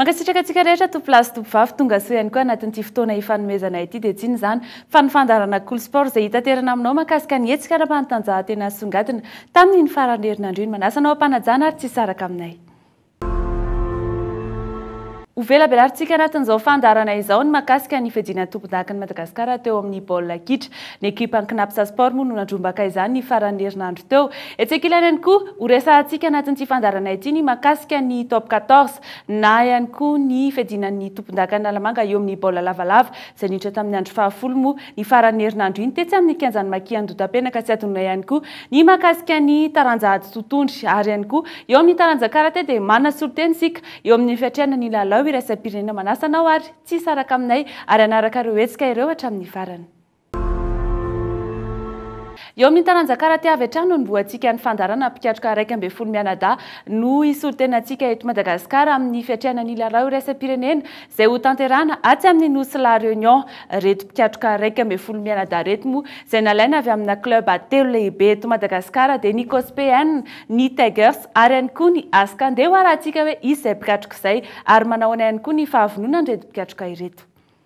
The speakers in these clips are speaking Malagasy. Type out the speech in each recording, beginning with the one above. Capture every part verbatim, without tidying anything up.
Mankasitraka antsika rehetra topilasy tovovavy tonga soa ihany koa anatin'ity fotoana ifanomezana ity dia tsiny izany fa ny fandarana Kolo sport izay hitaterana aminao mahakasika ny hetsika ara-panatanjahantena songadina tamin'ny farany herinandro iny. Manasanao ampanajana ary tsy saraka aminay. Uvela belartsika anatin'izao fandarana izao ny mahakasika ny fijaliana tompon-dakan'i Madagasikara teo amin'ny baolina kitra. Ny ekipa Knapsa Sport moa no nandrombaka izany ny farany herinandro teo. Etsika ilany ihany koa ho resahantsika anatin'ity fandarana ity ny mahakasika ny top quatorze na ihany koa ny fijalianan'ny tompon-dakan'i Alamanga eo amin'ny baolina lavalava izay niditra tamin'ny andro fahafolo moa ny farany herinandro iny tetsy amin'ny kianjan'ny Makian'ny Dotapenaka sy adonona ihany koa ny mahakasika ny taranjahady totondry ary ihany koa eo amin'ny taranja karate dia manasolo-teny sika eo amin'ny fiatriana ny lalao irasa-pirenena. Manasanao ary tsy saraka aminay ary anaraka ireo hetsika ireo hatramin'ny farany. Eo amin'ny taranja karate avy hatrany no nivoantsika ny fandarana mpikiatroka iraika amby folo mianadahy no isolo-tenantsika eto Madagasikara amin'ny fiatriana ny lalao irasa-pirenena izay ho tanterahana atsy amin'ny nosy la Réunion. Reto mpikiatroka iraika amby folo mianadahy reto moa izay nalaina avy amina club telo lehibe eto Madagasikara dia ny K O S P N, ny Tigers ary ihany koa ny Aska. Andeha ho arahantsika hoe izay mpikiatroka izay ary manahoana ihany koa ny fahavononana reto mpikiatroka ireto.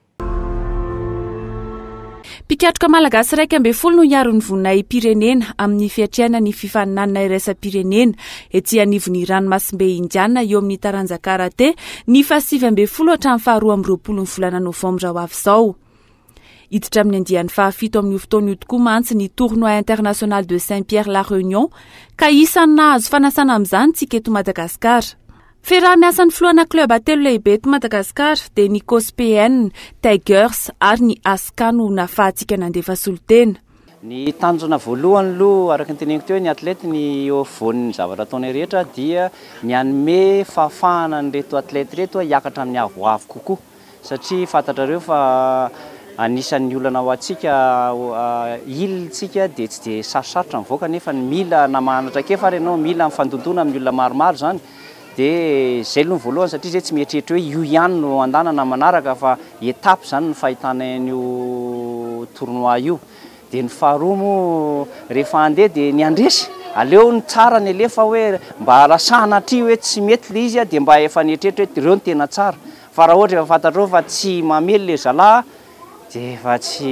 Mpikiatroka malagasy iraika amby folo no hiaro ny vonay pirenena amin'ny fiatriana ny fifaninanana irasa-pirenena ety anivon'ny ranomasimbe indiana eo amin'ny taranja karate ny fahasivy amby folo hatramin'ny faharoa amby roapolo ny volana novambra ho avy izao. Hiditra amin'ny andiany fahafito amin'ny fotoana io tokoa mantsy ny tournoi international de Saint-Pierre la Réunion ka isany nahazo fanasana amin'izany tsika eto Madagasikara. Feraha miasan'ny filohana club telo lehibe eto Madagasikara dia ny K O S P N, Tigers ary ny Aska no nahafahantsika nandefa solotena. Ny tanjona voalohany aloha araka ny teneniko teo ny atlety ny eo afovoan'ny zavatra ataony rehetra dia mianome fahafahana an'ireto atlety reto hiakatra amin'ny avoavo kokoa satria fantatrareo fa anisan'ny olana ho antsika ilitsika dia tsy dia sarosarotra mivoaka nefa ny mila namanatra ke fa renao mila mifandondona amin'ny olona maromaro zany. Dia zay aloha voalohany satria zay tsy mieritreritra hoe io ihany no andanana manaraka fa etape zany ny fahitana an'io tournoi io. Dia ny faharoa moa rehefa andeha dia ny andresy aleo ny tsara ny alefa hoe mba rasana atry hoe tsy mety le izy dia mba efa nietreritra hoe ireo ny tena tsara fa raha ohatra efa fantatrao fa tsy mamely le zalahy dia efa tsy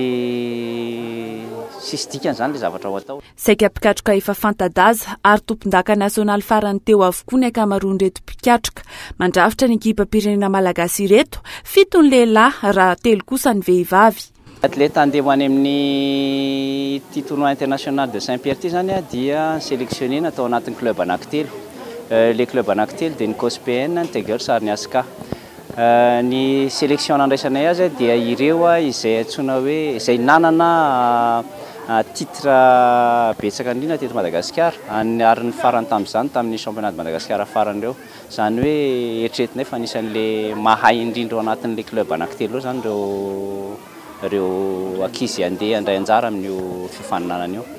sisy dikany zany le zavatra ho atao. Saika mpikatroka efa fantadaza ary tompon-daka nasionaly farany teo avokoa ny ankamaroan'ireto mpikatroka. Mandrafitra ny ekipa pirenena malagasy ireto fito ny lehilahy raha telo kosa ny vehivavy. Atleta andeha any amin'ny ity tournoi international de Saint-Pierre ity zany dia sélectionné atao anatin'ny club anankitelo. Le club anankitelo dia ny K O S P N, ny Tigers ary ny Aska. Ny sélection nandraisanay azy dia ireo izay antsoina hoe izay nanana titre betsaka indrindra teto Madagasikara ary ny farany tamin'izany tamin'ny championnat de Madagasikara farany ireo zany hoe eritreretinay fa anisan'le mahay indrindra ao anatin'le club anankitelo zany ireo ireo ankizy andeha andray anjara amin'io fifaninanana io.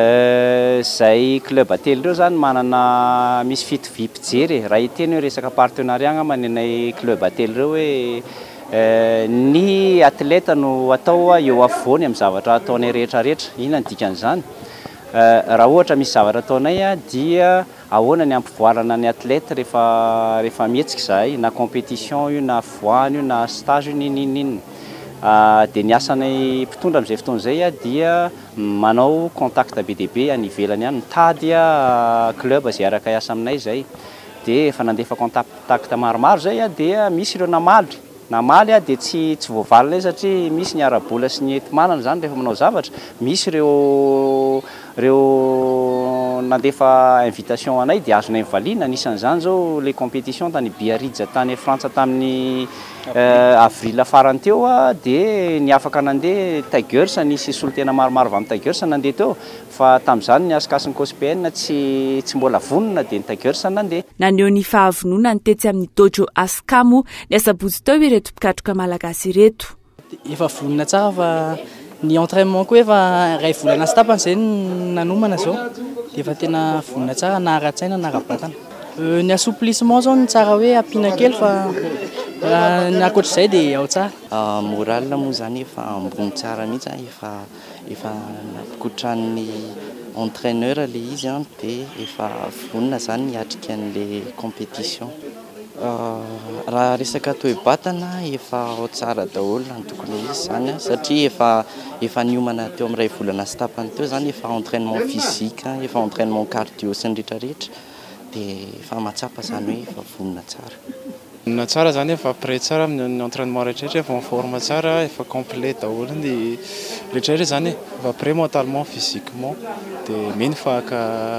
Zay club atelo ireo zany manana misy fito vim-pijery raha hiteny hoe resaka partenariat ngamba nenay club atelo ireo hoe ny atleta no atao eo afovoany amin'ny zavatra ataonay rehetrarehetra. Inona ny dikan'izany? Raha ohatra misy zavatra ataonay dia ahoana ny ampivoarana ny atleta rehefa rehefa mihetsika izahay na compétition io na voany io na stage io ninninninina. Dia ny asanay mpitondra amin'izay fotoana izay dia manao contact be dia be any ivelany ihany mitady club izay araka hiasa aminay izay. Dia efa nandefa contact maromaro izay dia misy ireo namaly. Namaly dia tsy tsy voavalina satria misy ny ara-bola sy ny enti-manana zany rehefa manao zavatra. Misy ireo ireo nandefa invitation anay dia azonay mivaliana. Anisan'izany zao le compétition tany Biarritz tany Frantsa tamin'ny avril farany teo dia ny afaka nandeha Tigers nisy solotena maromaro avy amin'ny Tigers nandeha teo fa tamin'izany ny Aska sy ny K O S P N tsy tsy mbola vonona dia ny Tigers nandeha. Naneho ny fahavonona ny tetsy amin'ny dojo Aska moa ny asabotsy teo ireto mpikatroka malagasy ireto. Efa vonona tsara fa ny entraînement koa efa ray volana sy tapany izay nanomana zao dia efa tena vonona tsara na ara-tsaina na ara-batana. Ny assouplissement zao ny tsara hoe ampiana kely fa ny ankoatr'izay dia ao tsara. Moral moa zany efa ambony tsara mihitsy efa efa napikotran'ny entraîneur le izy dia efa vonona zany hiatrika an'le compétition. raha resaka toe-batana efa ao tsara daholo ny tokony izy zany a satria efa efa niomana teo amin'ny ray volana sy tapany teo zany efa entraînement physique efa entraînement cardio sy ny rehetrarehetra dia efa mahatsapa zany hoe efa vonona tsara. Na tsara zany efa prêt tsara amin'ny entraînement rehetrarehetra efa en forme tsara efa complet daholo ny rehetrarehetra zany efa prêt mentalement physiquement dia mino fa ka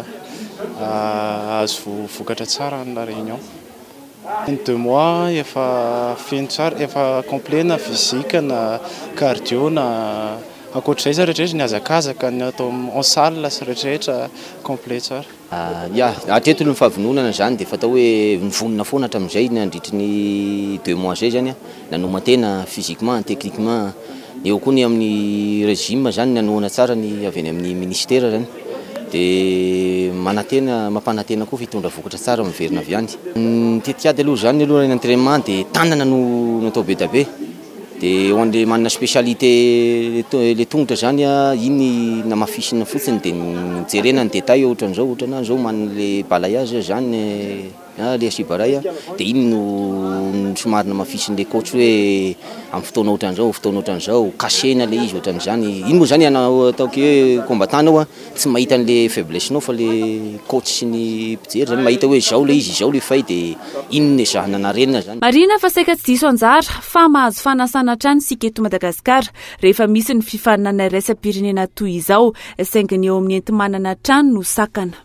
azo vokatra tsara na réunion. Ny deux mois efa feno tsara efa complet na physique na cardio na ankoatr'izay za rehetrarehetra ny hazakazaka ny atao en salle sy rehetrarehetra complet tsara. Ya hatreto ny fahavononana zany dia fatao hoe nivonona foana hatramin'izay nandritry ny deux mois zay zany a nanomantena physiquement techniquement eo koa ny amin'ny régime zany nanoana tsara ny avy any amin'ny ministère zany dia manatena mampanatena koa fitondra vokatra tsara miverina avy any. Ny tetiady aloha zany aloha ny entraînement dia tanana no natao be da be dia ho an'le manana spécialité le tongotra zany a iny namafisina fotsiny dia nijerena ny détail ohatran'izao ohatran'izao manale balayage zany le asibaray a dia iny no somary namafisin'le coach hoe amin'ny fotoana ohatran'izao fotoana ohatran'izao kasena le izy ohatran'izany iny moa zany anao ataoko hoe combattant anao a tsy mahita an'le faiblesse nao fa le coach sy ny mpijery zany mahita hoe zao le izy zao le fay dia iny no zahana narenina zany. Marina fa saika tsy diso anjara fa mahazo fanasana trano sika eto Madagasikara rehefa misy ny fifaninana raisam-pirenena toy izao saingany eo amin'ny enti-manana trano no sakana.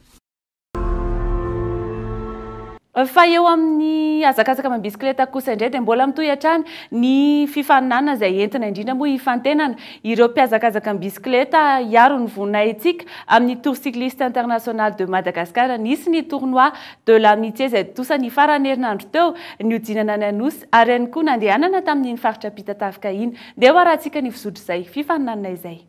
Fa eo amin'ny azakazaka amin'ny bisikileta kosa indray dia mbola mitohy-hatrany ny fifaninana izay entina indrindra moa hifantenana ireo mpiazakazaka amin'ny bisikileta hiaro ny voninahitsika amin'ny Tour cycliste international de Madagascar. Nisy ny tournoi de l'amitié izay tosany farany herinandro teo niodinana ny Anosy ary ihany koa nandehanana tamin'iny faritra Pitatavika iny dia ho arahantsika ny fisotro izay fifaninana izay.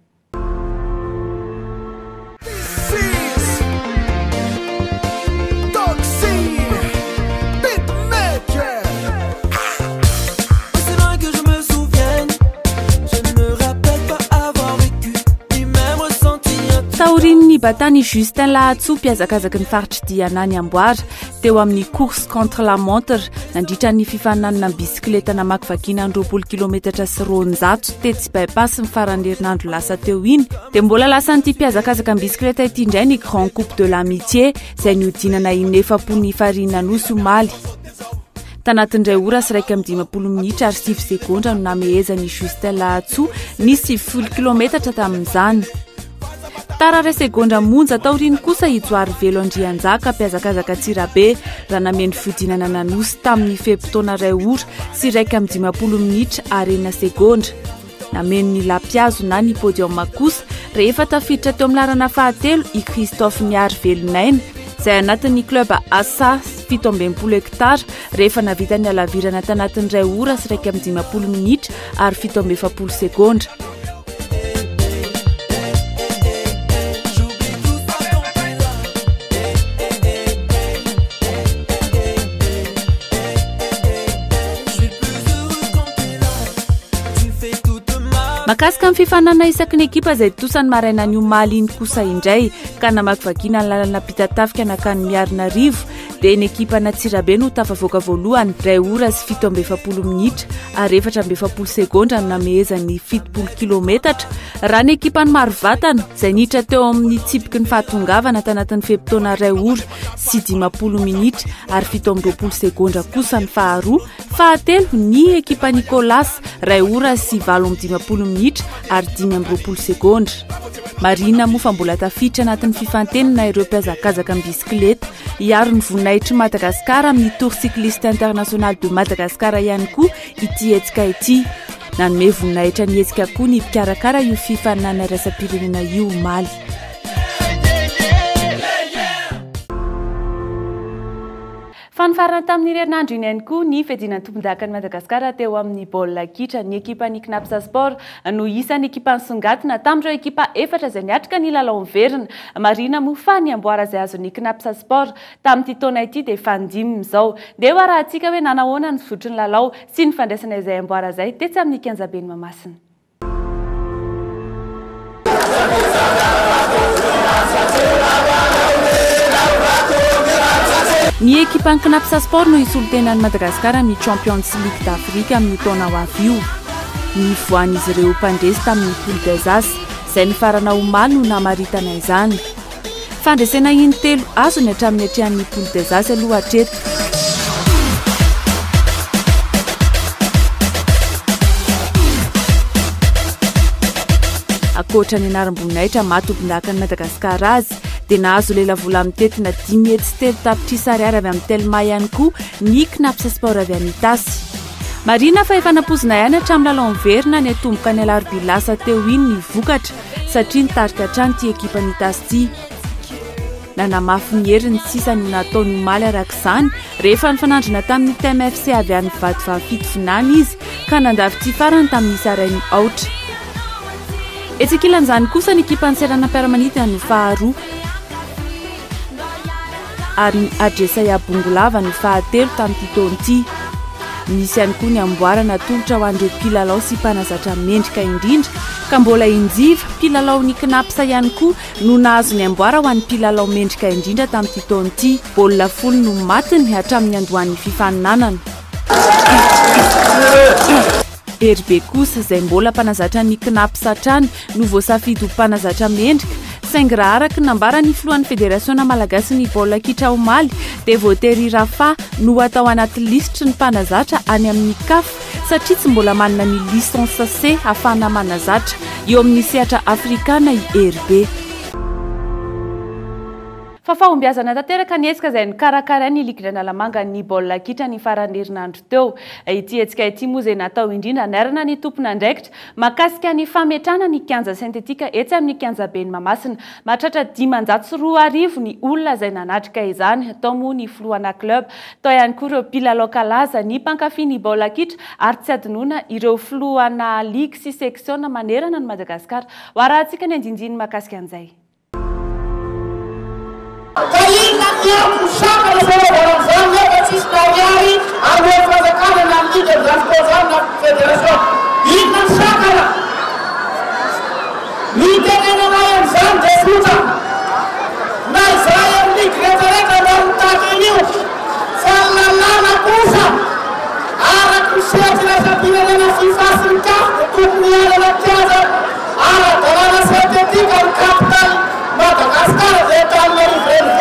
Taorin'ny Batany Justin Lahatsoa mpiazakazaka ny faritry Dianany Amboara teo amin'ny course contre la montre nandritra ny fifaninanana amin'ny bisikileta namakivakiana ny roapolo kilometatra sy roanjato tetsy bypass ny farany herinandro lasa teo iny dia mbola lasa nyity mpiazakazaka amin'ny bisikileta ity indray ny Grand Coupe de l'Amitié izay niodinana inefapolo ny farinina Anosy Omaly. Tanatin'indray ora sy raika amby dimampolo minitra ary sivy sekondra no namehezan'ny Justin Lahatsoa ny sivifolo kilometatra tamin'izany. Tara ray segondra monja taoriny kosa Ijoary Velo Andrianjaka mpiazakazaka Tsirabe raha nameny fiodinana Nanosy tamin'ny fepitaona ray ora sy raika amby dimampolo minitra ary enina segondra. Nameny ny lampiazo na ny podium kosa rehefa tafiditra teo amin'ny larana fahatelo i Christophe Niary Velonaina izay anatin'ny club Asa fito amby enimpolo hektara rehefa navita ny alavirana tanatin'ny ray ora sy raika amby dimampolo minitra ary fito amby efapolo segondra. Makasika amin'ny fifanana isaky ny ekipa izay tosany maraina ny Omaly iny kosa indray ka namakivakiana ny lalana Pitatavika nakany Miarinarivo dia ny ekipa na Tsirabe no tafavoaka voalohany ray ora sy fito amby efapolo minitra ary efatra amby efapolo segondra no namehezan'ny fitopolo kilometatra raha ny ekipa ny Marovatana izay niditra teo amin'ny tsipiky ny fahatongavana tanatin'ny fepitaona ray ora sy dimapolo minitra ary fito amby roapolo segondra kosa ny faharoa. Fahatelo ny ekipa Nicolas ray ora sy valo amby dimapolo minitra ary dimy amby roapolo segondra. Marina moa fa mbola tafiditra anatin'ny fifantenana ireo mpiazakazaka amin'ny bisikileta hiaro ny voninahitry Madagasikara amin'ny Tour cycliste international de Madagascar ihany koa ity hetsika ity. Nanome voninahitra ny hetsika koa ny mpikarakara io fifaninana raisam-pirenena io Omaly. Fanfarana tamin'ny herinandro iny ihany koa ny fedinan'ny tompon-dakan'i Madagasikara teo amin'ny baolina kitra ny ekipa ny Knapsa Sport no isan'ny ekipa nisongadina tamin'ireo ekipa efatra izay niatrika ny lalao miverina. Marina moa fa ny amboara izay azon'ny Knapsa Sport tamin'ity taona ity dia fandimina izao. Dia ho arahantsika hoe nanahoana ny fototry ny lalao sy ny fandraisana izay amboara izay tetsy amin'ny Kianjabeny Mamasina. Ny ekipa Knapsa Sport no isolo-tenan'i Madagasikara amin'ny Champions League d'Afrique amin'ny taona ho avy io. Ny voan'izy ireo mpandresy tamin'ny poule des As, izay ny farana omaly no namaritana izany. Fandresena intelo azony hatramin'ny atrehan'ny poule des As aloha hatreto. Akoatra ny anaram-boninahitra matombondakan'i Madagasikara azy, dia nahazo lelavola amin'ny tetina dimy hetsy telo tapitrisa ariary avy amin'ny Telma ihany koa ny Knapsa Sport avy any Itasy. Marina fa efa nampozina ihany hatramin'ny lalao miverina ny atomboka ny alarobia lasa teo iny ny vokatra satria nitarika hatrany ity ekipa ny Itasy ity. Nanamafy ny heriny sisa no nataony omaly arak'izany rehefa nifanandrina tamin'ny T M F C avy any vadivavy fitovinany izy ka nandavy farany tamin'ny Sarainy aotra. Etsekilan'izany kosa ny ekipa ny Seranam-piaramanidina no faharoa ary ny Adresaya Bongolava no fahatelo tamin'ity taona ity. Misy ihany koa ny amboarana tongotra ho an'ireo mpilalao sy mpanazatra mendrika indrindra ka mbola injiva mpilalao ny Knapsa ihany koa no nahazo ny amboara ho an'ny mpilalao mendrika indrindra tamin'ity taona ity. Baolina folo no matiny hatramin'ny andohan'ny fifaninanana. Herbe kosa izay mbola mpanazatra ny Knapsa hatrany no voasafidy ho mpanazatra mendrika saingy raha araka nambarany filohan'ny Federasiona Malagasy ny baolina kitra omaly dia voatery Rafa no atao anaty lisitra ny mpanazatra any amin'ny C A F satria tsy mbola manana ny licence C ahafahana manazatra eo amin'ny sehatra Afrikana i Herbe. Fa fahombiazana tanteraka ny hetsika izay nikarakarainy Ligue Nalamanga ny baolina kitra ny farany herinandro teo. Ity hetsika ity moa izay natao indrindra nairana ny tompona ndraikitra mahakasika ny fametrana ny kianja sentetika etsy amin'ny kianja ben'ny Mahamasina. Mahatratra dimanjato sy roa arivo ny olona izay nanatrika izany tao moa ny filohana club, tao ihany koa ireo mpilalao kalaza, ny mpankafy ny baolina kitra ary tsy adinoina ireo filohana ligue sy section manerana ny Madagasikara. Ho arahantsika ny andinjiny mahakasika an'izay. Kainga yang usaha seorang zanya eksis dari awal perjalanan nanti dan transportasi federasi ini sakala ini dengan yang zan desuta na saya ni kereta dan tak ini sallallahu kusa ara kusa jelas bila na FIFA sinka dunia dalam tiada ara dalam seperti kapital Madagaskar datang dari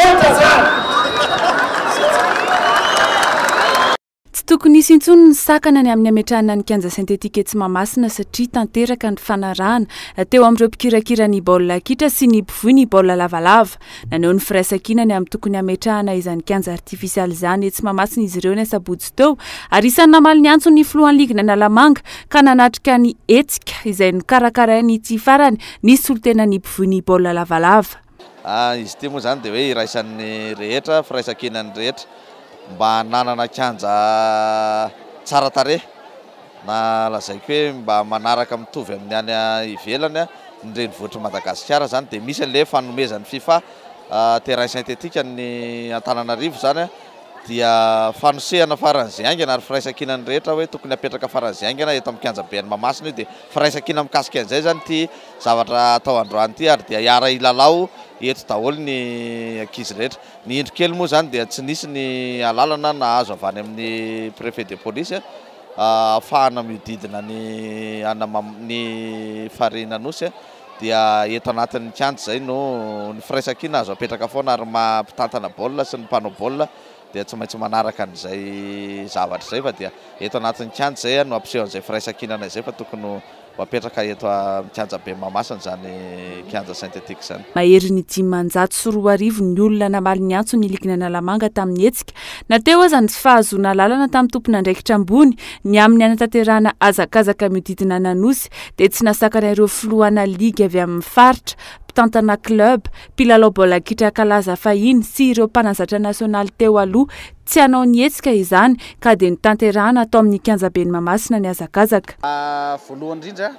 Tsy tokony hisy intsony ny sakana ny amin'ny ametrahana ny kianja sentetika etsy Mahamasina satria tanteraka ny fanarahana teo amin'ireo mpikirakira ny baolina kitra sy ny mpivohy ny baolina lavalava. Naneo ny firaisankina ny amin'ny tokony ametrahana izany kianja artifisialy izany etsy Mahamasina izy ireo ny sabotsy teo ary isan'ny namaly ny antso ny filohan'ny Ligue Nalamanga ka nanatrika ny hetsika izay nikarakarainy ity farany ny solotena ny mpivohy ny baolina lavalava. Ah, izy ity moa zany dia hoe iraisan'ny rehetra firaisan-kinan'ny rehetra mba nanana kianja tsara tarehy na lazaiko hoe mba manaraka mitovy amin'ny any ivelany ny renivohitry Madagasikara zany dia misy an'ilay fanomezan'ny FIFA terrain synthétique ny Antananarivo zany dia fanosehana faran'izay aingana ary firaisan-kinan'ny rehetra hoe tokony apetraka faran'izay aingana eto amin'ny kianja ben'ny Mahamasina dia firaisan-kina mikasika an'izay zany ty zavatra atao androany ity ary dia hiara ilalao eto daholo ny ankizy rehetra. Ny indro kely moa zany dia tsy nisy ny alalana nahazo avy any amin'ny préfet de police ahafahana miodidina ny ny farina nosy dia eto anatin'ny kianja zay no ny firaisan-kina azo apetraka foana ary mampitantana baolina sy ny mpanao baolina dia tsy maintsy manaraka an'izay zavatra izay fa dia eto anatin'ny kianja zay no ampisehoan'izay firaisan-kinana izay fa tokony apetraka eto amin'ny kianja ben'ny Mahamasina zany kianja sentetika zany. Mahery ny dimanjato sy roa arivo ny olona namaly ny antso ny Ligue Nalamanga tamin'ny hetsika. Nateo aza ny tsy fahazoana lalana tamin'ny tompona andraikitra ambony ny amin'ny anatanterahana azakazaka miodidina nanosy dia tsy nasakana ireo filohana ligue avy amin'ny faritra, mpitantana club, mpilalao baolina kitra kalaza fahiny sy ireo mpanazatra nasionaly teo aloha tsy hanao ny hetsika izany ka dia nitanterahana atao amin'ny kianja ben'ny Mahamasina ny azakazaka. Voalohany indrindra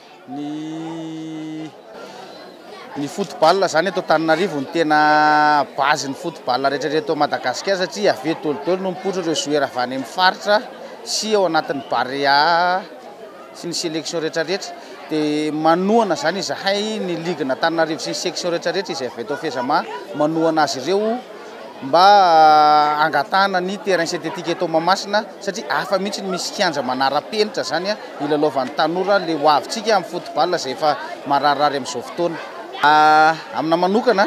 ny ny football zany eto Antananarivo ny tena base ny football rehetra eto Madagasikara satria avy eto tolotolo no mipoitra ireo joueur avy any amin'ny faritra sy ao anatin'ny barea sy ny sélection rehetra rehetra dia manohana zany izahay ny Ligue Antananarivo sy ny section rehetra rehetra izay avy eto Fezama manohana azy ireo mba angatana ny terrain synthétique eto Mahamasina satria afa mihitsy misy kianja manara-penitra zany a ilalaovan'ny tanora le hoavitsika amin'ny football zay efa mararirary amin'izao fotoana. Amina manokana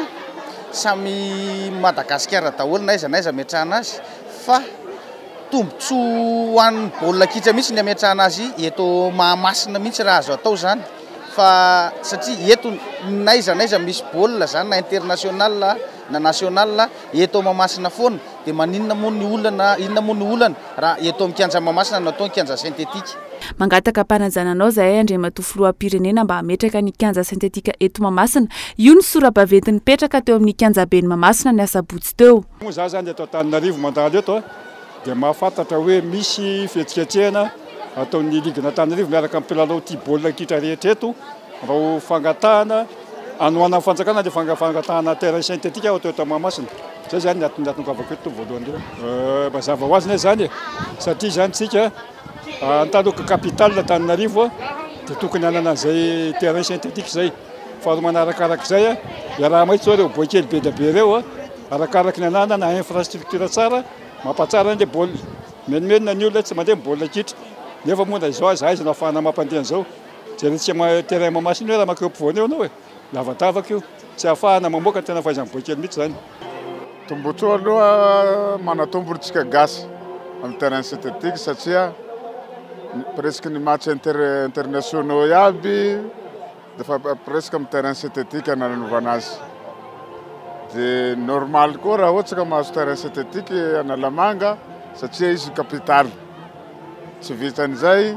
samy Madagasikara daholo na aiza na aiza ametrahana azy fa tombontso hoan'ny baolina kitra mihitsy ny ametrahana azy eto Mahamasina mihitsy raha azo atao zany fa satria eto na aiza na aiza misy baolina zany na international na national eto Mahamasina foana dia maninona moa ny olana inona moa ny olana raha eto amin'ny kianja Mahamasina natao ny kianja sentetika. Mangataka mpananjananao zahay Andriamatoa filoham-pirenena mba hametraka ny kianja sentetika eto Mahamasina. Io ny sora-baventy nipetraka teo amin'ny kianja ben'ny Mahamasina ny asabotsy teo. Moa za zany eto Antananarivo mandalo eto dia mahafantatra hoe misy fihetsiketsehana ataon'ny ligana Antananarivo miaraka amin'ny mpilalao tia baolina kitra rehetra eto mba ho fangatahana anoana fanjakana dia fangatahana terrain sentetika ao eto Mahamasina. Zay zany natongavako eto voalohany eo mazava ho azy zany satria zany tsika antaloka capitale Antananarivo dia tokony hanana zay terrain sentetika zay fa manarakaraka zay raha maitso ireo boikely be dia be ireo arakaraka ny anana na infrastructure tsara mampatsara ny baolina menomenona ny olona tsy mandeha baolina kitra nefa moa izao azy aizana afahana mampandeha an'izao jerentsika terrain Mahamasina hoe raha makeo ampovoany eo anao e lavadavaka io tsy ahafahana mamoaka tena fahaizany boikely mihitsy zany. Tombotsoa aloha manatombontsika gasy amin'ny terrain synthétique satria presque ny match internationaux iaby defa presque amin'ny terrain synthétique ananovana azy dia normal koa raha ohatsy ka mahazo terrain synthétique Analamanga satria izy capitale tsy vitan'izay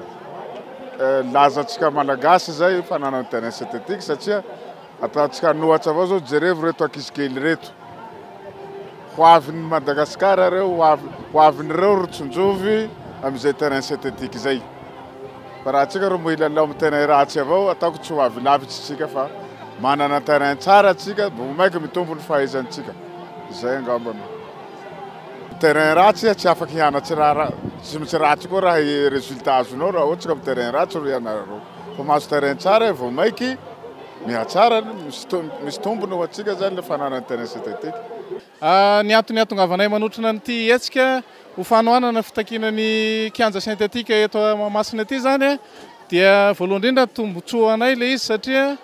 lazatsika malagasy zay fanana ny terrain synthétique satria ataontsika nohatra avao zao jerevo reto ankizikely reto hoavin'ny Madagasikara reo hoavin'ireo Rotsinjovy amin'izay terrain synthétique zay fa raha tsika ro mila lalao amin'ny terrain ratsy avao ataoko tsy hoavy lavitsy tsika fa manana terrain tsara tsika mbo maika mitombo ny fahaizantsika zay angambany. Terrain ratsy tsy afaka hianatsy raha tsy misy ratsy koa raha résultat azonao raha ohatsy ka amin'ny terrain ratsy ro ianareo fa mahazo terrain tsara vao maiky mihatsara misy tombony ho atsika zany le fanana ny terrain synthétique. Ny antony atongavanay manotrana nyty hetsika ho fanohanana fitakinany kianja sentetika eto Mahamasina ety zany dia voalohany indrindra tombotsoa anay le izy satria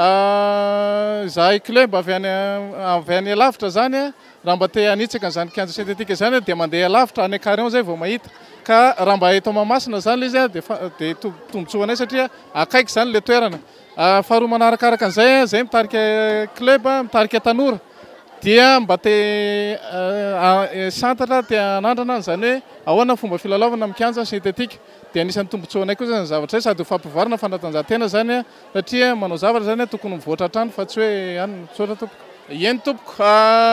zahay club avy any alavitra zany raha mba te hanitsaka n'izany kianja sentetika zany dia mandeha alavitra any Carré zay vao mahita ka raha mba eto Mahamasina zany le izy dia tombotsoa anay satria akaiky zany le toerana. Faharoa manarakaraka an'izay zay mitarika club mitarika tanora dia mba te santatra te hanandrana zany hoe ahoana fomba filalaovana amin'ny kianja sentetika dia anisan'ny tombotsoa anay koa zany zavatra zay sady ho fampivarana fanatanjahantena zany satria manao zavatra zany tokony mivoatra hatrany fa tsy hoe any mitsotra tompoko. Eny tompoko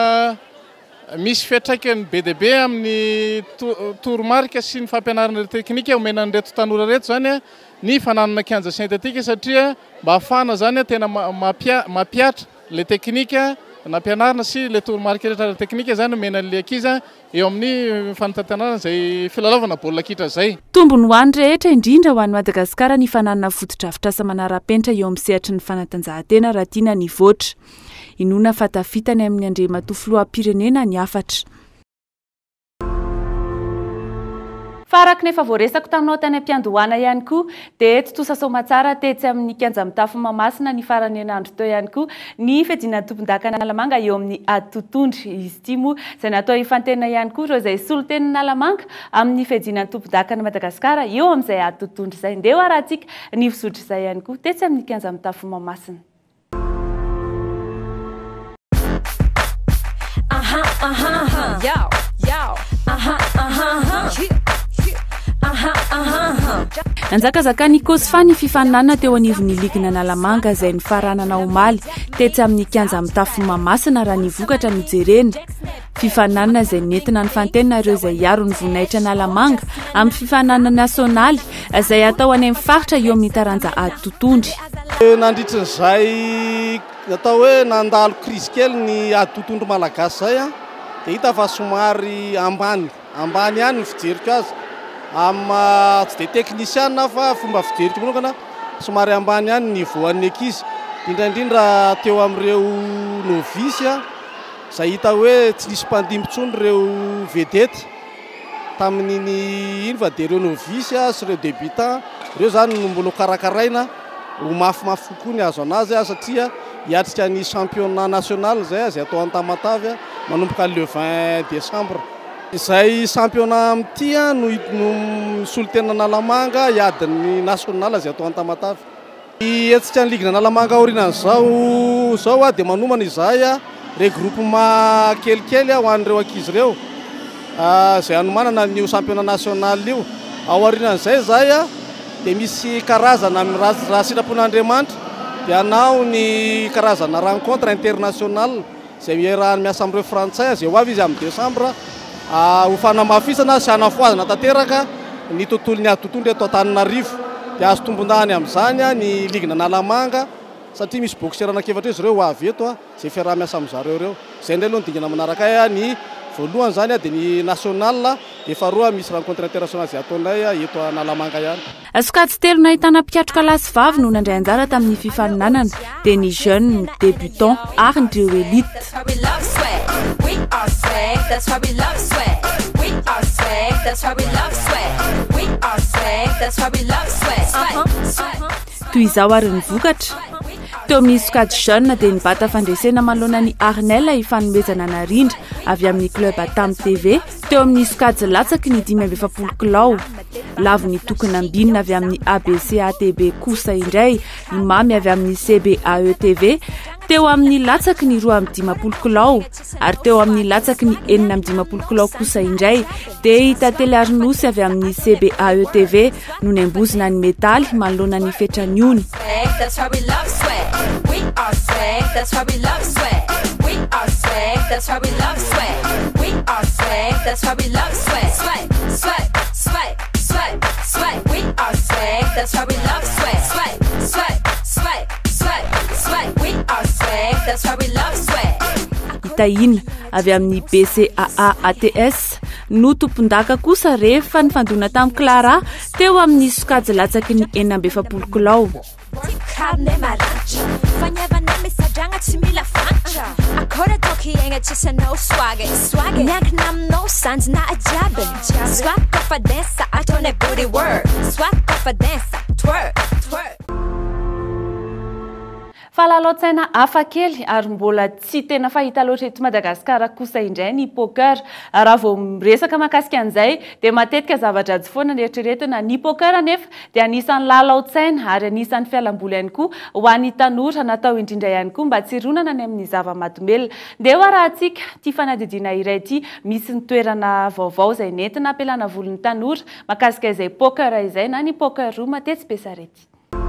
misy fiantraikany be dia be amin'ny toromarika sy ny fampianarana teknika omenany reto tanora reto zany ny fananana kianja sentetika satria mba ahafahana zany tena mampiatra le teknika nampianarina sy le toromarika rehetra teknika zany omenan'le ankizy eo amin'ny fanatanterahana zay filalaovana baolina kitra zay. Tombony ho an'ny rehetra indrindra ho an'ny Madagasikara ny fananana fotodrafitrasa manara-penitra eo amin'ny sehatry ny fanatanjahantena raha tiana ny voatra. Inona fa tafitany amin'ny Andriamatoa filoham-pirenena ny afatra. Farak nefa voaresako taminao tany am-piandohana ihany koa dia eto tosasoma tsara tetsy amin'ny kianja mitafo Mahamasina ny farany enandro teo ihany koa ny fediana tompon-daka Analamanga eo amin'ny ady totondry izy ity moa izay natao hifantenana ihany koa ireo izay solo teny Analamanga amin'ny fediana tompon-daka ny Madagasikara eo amin'izay ady totondry izay ndeha arahantsika ny fisotro izay ihany koa tetsy amin'ny kianja mitafo Mahamasina. Aha aha aha yo yo aha aha aha Nanjakazaka ny Kosfa ny fifaninana teo anivon'ny ligina Analamanga izay nifaranana omaly tetsy amin'ny kianja mitafo Mahamasina raha nivokatra no jerena. Fifaninana izay nentina ny fantenina ireo izay hiaro ny voninahitra Analamanga amin'ny fifaninana nasionaly izay atao any amin'ny faritra eo amin'ny taranja ady totondry. Nandritran'izay natao hoe nandalo krizy kely ny ady totondry malagasy zay dia hita fa somary ambany ambany ihany ny fijeriko azy. Amma tsy dia teknisiana fa fomba fijeriko manokana somary ambany ihany ny voan'ny ankizy indrindra teo amin'ireo novisy zay hita hoe tsy nisy mpandimpontsony reo vedety tamin'iny iny fa de reo novice sy reo débutant reo zany no mbola karakaraina ho mafimafy kokoa ny azo anazy a satria hiatrika ny championnat national zay zay atao Antamatavy manomboka le vingt décembre izay championnat amity a no no solotena Nalamanga hiadin'ny national zay atao Antamatavy etsika ny ligue Nalamanga aorinan'izao zao a de manomana izay a regroupement kelikely ho an'ireo ankizy reo zay anomanana ny championnat national io ao aorinan'izay zay a de misy karazana raha sitrapon'Andriamanitra de anao ny karazana rencontre international zay miarahany miasa amin'ireo frantsay zay ho avy izy amin'ny décembre ho fanamafisana sy hanafoazana tanteraka ny tontolon'ny ady tontolo eto Antananarivo de azo tombondany amin'izany a ny ligue Nalamanga satria misy boxeur anakefatra izy reo ho avy eto a zay fiaraha-miasa amin'izareo reo zay ndray aloha ny dingana manaraka ay a ny voalohany zany a de ny national de faharoa misy rencontre international zay ataonay a eto Nalamanga ihany Sokajy telo nahitana mpiatroka lasy vavy no nandray anjara tamin'ny fifaninanana de ny jeune débutant ary nireo élite toy izao ary nivokatra teo amin'ny sokajy jeune de nibata fandresena manoloana ny Arnel ifanomezana narindra avy amin'ny club Atam T V teo amin'ny sokajy latsaky ny dimy amby efapolo kilao lavo ny tokony ambinina avy amin'ny A B C A T B kosa indray imamy avy amin'ny C B A E T V teo amin'ny latsaky ny roa amby dimapolo kilao ary teo amin'ny latsaky ny enina amby dimapolo kilao kosa indray de hita tele Arnosy avy amin'ny C B A E T V no nembozina ny metaly manoloana ny fetraniony That's why we love sweat. We are swag. That's why we love sweat. We are swag. That's why we love sweat. We are swag. That's why we love sweat. Sweat, sweat, sweat, sweat, sweat. We are swag. That's why we love sweat. Sweat, sweat, sweat, sweat, sweat. We are swag. That's why we love sweat. Itaina avy amin'ny B C A A A T S no tompondaka kosa rehefa nifandona tamin'ny Clara teo amin'ny sokajy latsaky ny enina amby efapolo kilao Carne marancha, fanyavana misadragna tsy mila fantra. Akora toki egna tsisy anao swag, swag. Nyank naminao sanjy na ajiaby. Swag kofa dansa ataonay booty work. Swag kofa dansa twerk, twerk. Fahalalaon-tsaina hafa kely ary mbola tsy tena fahita loatra eto Madagasikara kosa indray ny poker raha vao miresaka mahakasika an'izay dia matetika zavatra-ady foana ny eritreretina ny poker nefa dia anisan'ny lalaon-tsaina ary anisan'ny fialamboly ihany koa ho an'ny tanora natao indrindra ihany koa mba tsy ronana ny amin'ny zava-mahadomelona dia ho arahantsika ity fanadidina iray ity misy ny toerana vaovao izay nentina ampelana volon'ny tanora mahakasika izay poker izay na ny poker roa matetsy be sarety.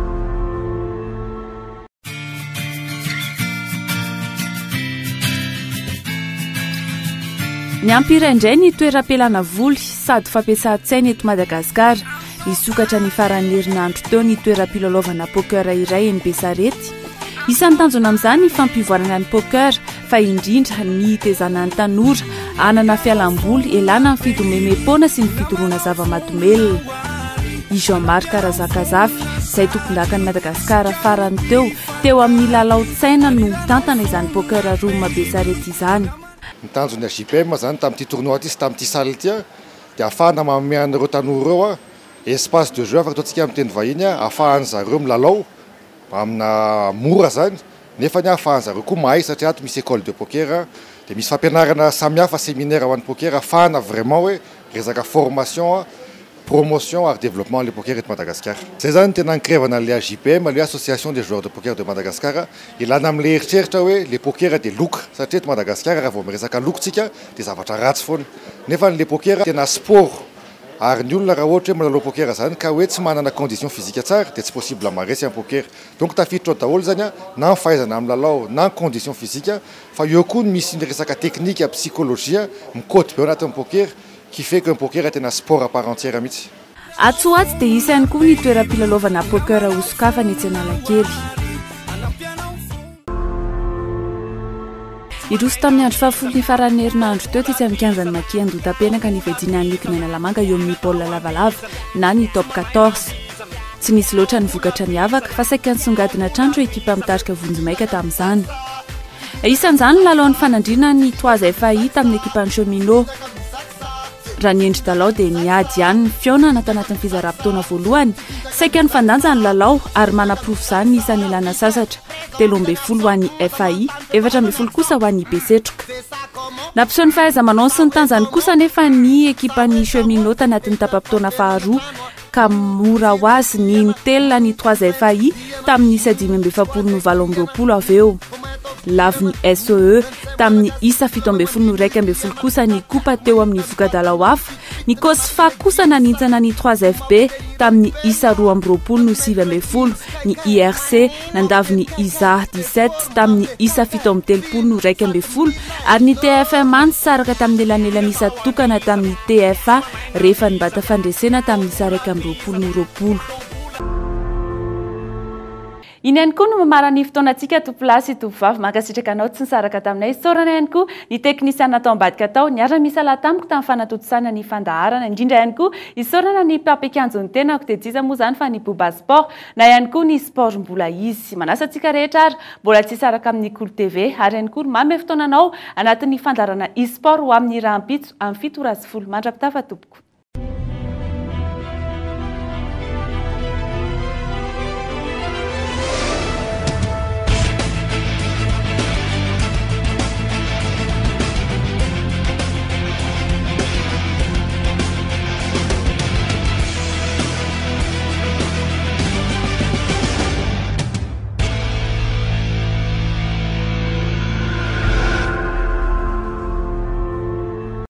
Ny ampira indray ny toeram-pelana voly sady fampiasa-tsaina eto Madagasikara nisokatra ny faran'ny herinandro teo ny toeram-pilalaovana poker iray eny Besarety. Isan'ny tanjona amin'izany ny fampivoarana ny poker fa indrindra ny tezanan'ny tanora anana fialamboly elana ny fidomemem-pona sy ny fidoroana zava-mahadomelona. I Jean-Marc Karazakazafy izay tompon-dakan'i Madagasikara farany teo teo amin'ny lalao-tsaina no tantana izany poker roa Besarety izany. Ny tanjony J P M zany tamin'ity tournoi ty sy tamin'ity salle ty dia ahafahana manome an'ireo tanora ireo a espace de jeu afaka ataontsika amin'ny teny vahiny ahafahany zareo milalao amina mora zany nefa ny ahafahany zareo koa mahay satria ato misy école de poker dia misy fampianarana samihafa séminaire ho an'ny poker ahafahana vraiment hoe resaka formation promotion ary développement le poker eto Madagasikara. Zay zany tena nikrevana le J P M le association des joueurs de poker de Madagascar ilana amin'le eritreritra hoe le poker dia loka satria eto Madagasikara raha vao miresaka lokotsika dia zavatra ratsy foana nefa le poker tena sport ary ny olona raha ohatra hoe milalao poker zany ka hoe tsy manana condition physique tsara dia tsy possible maresy amin'ny poker donc tafiditra ao daholo zany na ny fahaizana amin'ny lalao na ny condition physique fa eo koa misy ny resaka technique psychologie mikoty be ao anatin'ny poker qui fait qu'un poker est un sport à part entière mihitsy. Atsoatsy dia isany koa ny toeram-pilalaovana poker Osokafany etsy Analakely. Iroso tamin'ny andro fahafolo ny faran'ny herinandro teo tetsy amin'ny kianjan'ny Makian-Dotapenaka ny fediana ny Ligue Nalamanga eo amin'ny baolina lavalava na ny top quatorze. Tsy nisy loatra ny vokatra niavaka fa saika nisongadina trandro ekipa mitarika vonjy maika tamin'izany. isan'izany lalaon'ny fanandriana ny toaza efa hita amin'ny ekipan'ny cheminot raha ny endry dalao dia niady ihany ny fiaonana tanatin'ny fizara-potoana voalohany saika ny fandanja ny lalao ary manaprofo izany ny isan'ny ilana sasatra telo amby folo ho an'ny F A I efatra amby folo kosa ho an'ny Besetroka nampiseho ny fahaiza-manao sy ny tanjany kosa nefa ny ekipan'ny cheminot tanatin'ny tapam-potoana faharoa ka mora ho azy ny nitelona ny toaza F A I tamin'ny isa dimy amby efapolo no valo amby roapolo avy eo lavy ny S O E tamin'ny isa fito amby folo no raika amby folo kosa ny kopa teo amin'ny voka-dalao hafa ny Kosfa kosa nanintsana ny trois F B tamin'ny isa roa amby roapolo no sivy amby folo ny I R C nandavy ny Iza dix-sept tamin'ny isa fito amby telopolo no raika amby folo ary ny T F M saraka tamin'ny elanelanisa tokana tamin'ny T F A rehefa nybata fandresena tamin'ny isa raika amby roapolo no roapolo. Iny ihany koa no mamara ny fotoanantsika topolasy tovovavy mankasitraka anao tsy nisaraka taminay saorana ihany koa ny teknisiana atao ambadika tao niara misy alatamiko tamin'ny fanatotosana ny fandaharana indrindra ihany koa isaorana ny papekianjony tenako dia jiza moa zany fa ny boba sport na ihany koa ny sport mbola izy manasa antsika rehetra ary mbola tsy saraka amin'ny Kolo T V ary ihany koa mamy fotoananao anatin'ny fandarana e-sport ho amin'ny rahampitso amin'ny fito ora sy folo mandrapitafa tompoko.